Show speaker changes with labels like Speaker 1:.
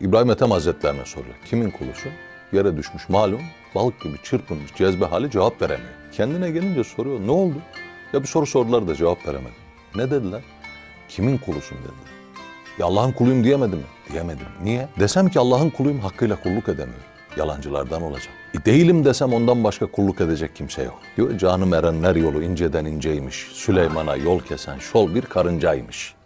Speaker 1: İbrahim Ethem Hazretlerine soruyor. Kimin kulusun? Yere düşmüş malum, balık gibi çırpınmış cezbe hali cevap veremiyor. Kendine gelince soruyor, ne oldu? Ya bir soru sordular da cevap veremedi. Ne dediler? Kimin kulusun dediler. Ya Allah'ın kuluyum diyemedi mi? Diyemedim. Niye? Desem ki Allah'ın kuluyum, hakkıyla kulluk edemiyorum. Yalancılardan olacak. Değilim desem ondan başka kulluk edecek kimse yok. Diyor, canım erenler yolu inceden inceymiş. Süleyman'a yol kesen şol bir karıncaymış.